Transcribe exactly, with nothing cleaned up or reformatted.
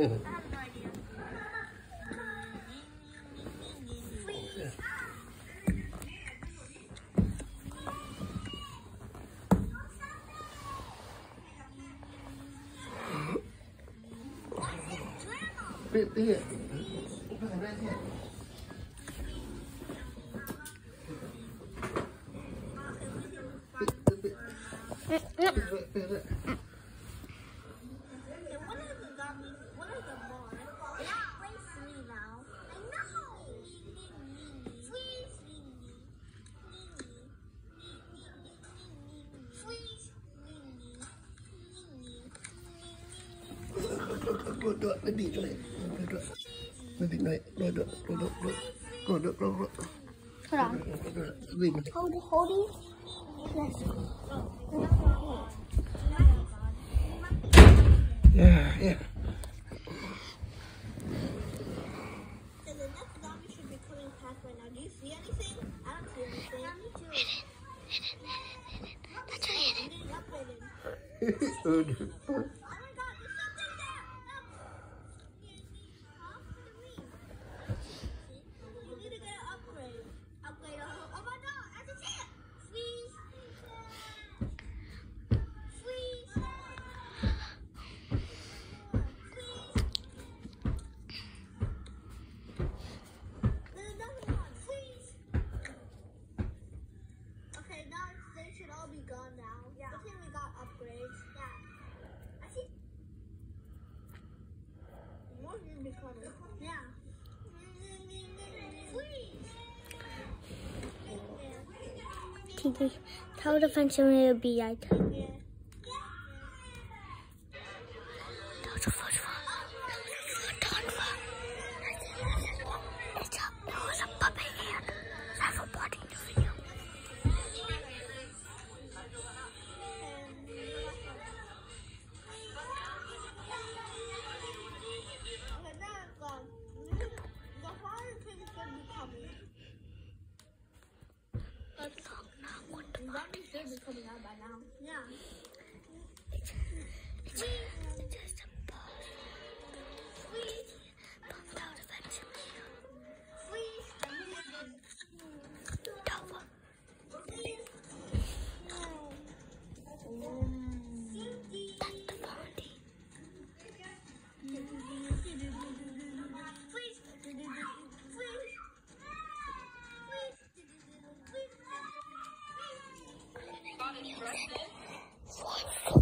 Bit here. Được được cái gì cho này được được cái gì này được được được được được được được được Hold on. gì mà Hold it, hold it. Let's go. yeah yeah So the next zombie should be coming past right now. Do you see anything? I don't see anything. Yeah, me too. That's right. I'm getting upgraded. Oh my god, there's something there! Look! Huh? What do you mean? You need to get an upgrade. Upgrade a whole. Oh my god, I can see it! Freeze! Freeze! There's another one. Freeze! Okay, now they should all be gone now. Yeah. I think we got upgrades. Yeah. I see. More should be coming. Yeah. Freeze! Yeah. Tower defense will be like. Yeah. That was the first one. That was the third one. It's a, it was a puppet hand. That's a body in the video. Okay, now it's gone. The fire king should be coming. Zombie should be coming out by now. Yeah. It's, it's just a boss. Freeze! Pumped out eventually. Freeze! Double. Freeze! That's the party. Freeze! Freeze! What?